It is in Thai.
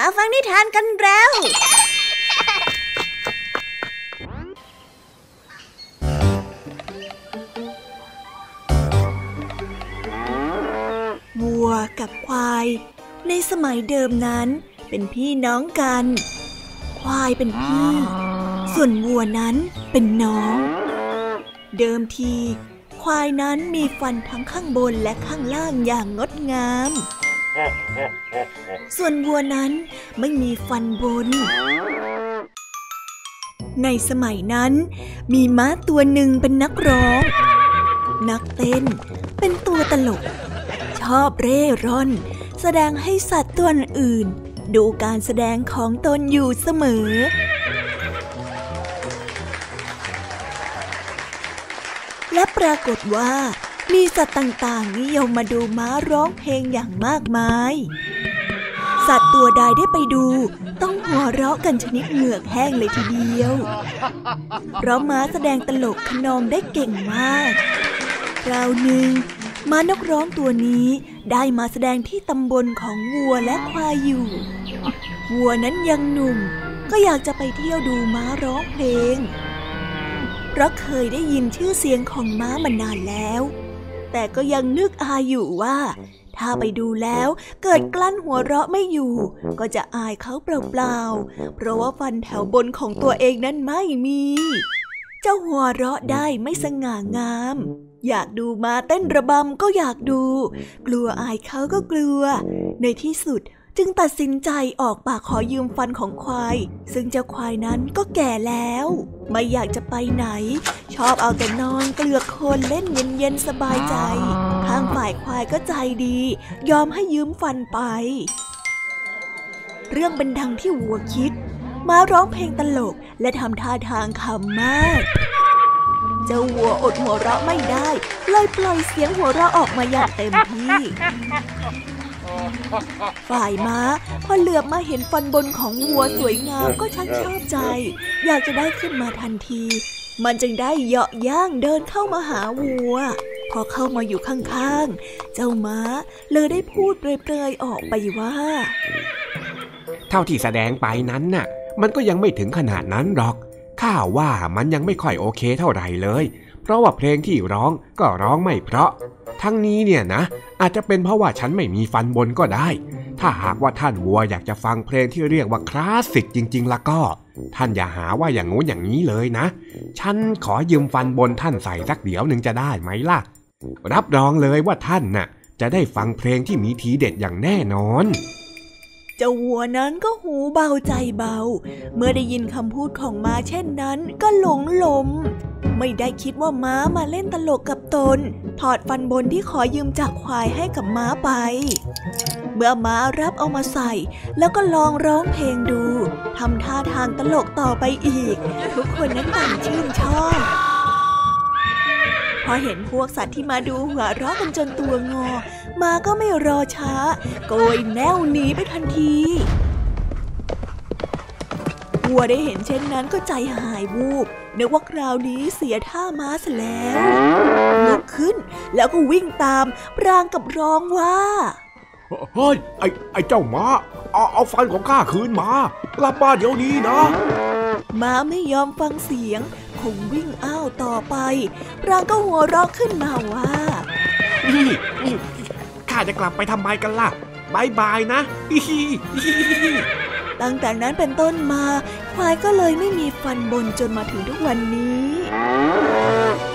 ฟังนิทานกันแล้ววัวกับควายในสมัยเดิมนั้นเป็นพี่น้องกันควายเป็นพี่ส่วนวัวนั้นเป็นน้องเดิมทีควายนั้นมีฟันทั้งข้างบนและข้างล่างอย่างงดงามส่วนวัวนั้นไม่มีฟันบนในสมัยนั้นมีม้าตัวหนึ่งเป็นนักร้องนักเต้นเป็นตัวตลกชอบเร่ร่อนแสดงให้สัตว์ตัวอื่นดูการแสดงของตนอยู่เสมอและปรากฏว่ามีสัตว์ต่างๆนิยมมาดูม้าร้องเพลงอย่างมากมายสัตว์ตัวใดได้ไปดูต้องหัวเราะกันชนิดเหงือกแห้งเลยทีเดียวเพราะม้าแสดงตลกขนองได้เก่งมากคราวหนึ่งม้านกร้องตัวนี้ได้มาแสดงที่ตำบลของวัวและควายอยู่วัวนั้นยังหนุ่มก็อยากจะไปเที่ยวดูม้าร้องเพลงเพราะเคยได้ยินชื่อเสียงของม้ามานานแล้วแต่ก็ยังนึกอายอยู่ว่าถ้าไปดูแล้วเกิดกลั้นหัวเราะไม่อยู่ก็จะอายเขาเปล่าๆเพราะว่าฟันแถวบนของตัวเองนั้นไม่มีเจ้าหัวเราะได้ไม่สง่างามอยากดูม้าเต้นระบำก็อยากดูกลัวอายเขาก็กลัวในที่สุดจึงตัดสินใจออกปากขอยืมฟันของควายซึ่งเจ้าควายนั้นก็แก่แล้วไม่อยากจะไปไหนชอบเอาแต่นอนเกลือกโคลนเล่นเย็นๆสบายใจทางฝ่ายควายก็ใจดียอมให้ยืมฟันไปเรื่องเป็นดังที่วัวคิดม้าร้องเพลงตลกและทำท่าทางขำมากเจ้าวัวอดหัวเราะไม่ได้เลยปล่อยเสียงหัวเราะออกมาอย่างเต็มที่ฝ่ายม้าพอเหลือบมาเห็นฟันบนของวัวสวยงามก็ชักชอบใจอยากจะได้ขึ้นมาทันทีมันจึงได้เหยาะย่างเดินเข้ามาหาวัวพอเข้ามาอยู่ข้างๆเจ้าม้าเลยได้พูดเปรยๆออกไปว่าเท่าที่แสดงไปนั้นน่ะมันก็ยังไม่ถึงขนาดนั้นหรอกข้าว่ามันยังไม่ค่อยโอเคเท่าไหร่เลยเพราะว่าเพลงที่ร้องก็ร้องไม่เพราะทั้งนี้เนี่ยนะอาจจะเป็นเพราะว่าฉันไม่มีฟันบนก็ได้ถ้าหากว่าท่านวัวอยากจะฟังเพลงที่เรียกว่าคลาสสิกจริงๆล่ะก็ท่านอย่าหาว่าอย่างงู้นอย่างนี้เลยนะฉันขอยืมฟันบนท่านใส่สักเดี๋ยวนึงจะได้ไหมล่ะรับรองเลยว่าท่านน่ะจะได้ฟังเพลงที่มีทีเด็ดอย่างแน่นอนเจ้าวัวนั้นก็หูเบาใจเบาเมื่อได้ยินคำพูดของม้าเช่นนั้นก็หลงลมไม่ได้คิดว่าม้ามาเล่นตลกกับตนถอดฟันบนที่ขอยืมจากควายให้กับม้าไปเมื่อม้ารับเอามาใส่แล้วก็ลองร้องเพลงดูทำท่าทางตลกต่อไปอีกทุกคนนั้นต่างชื่นชอบพอเห็นพวกสัตว์ที่มาดูหัวเราะกันจนตัวงอม้าก็ไม่รอช้าโกยแนวหนีไปทันทีวัวได้เห็นเช่นนั้นก็ใจหายวูบนึกว่าคราวนี้เสียท่าม้าซะแล้วลุกขึ้นแล้วก็วิ่งตามพรางกับร้องว่าเฮ้ยไอ้เจ้าม้าเอาฟันของข้าคืนมากลับมาเดี๋ยวนี้นะม้าไม่ยอมฟังเสียงคงวิ่งอ้าวต่อไปพรางก็หัวเราะขึ้นมาว่าข้าจะกลับไปทำไมกันล่ะบายบายนะตั้งแต่นั้นเป็นต้นมาควายก็เลยไม่มีฟันบนจนมาถึงทุกวันนี้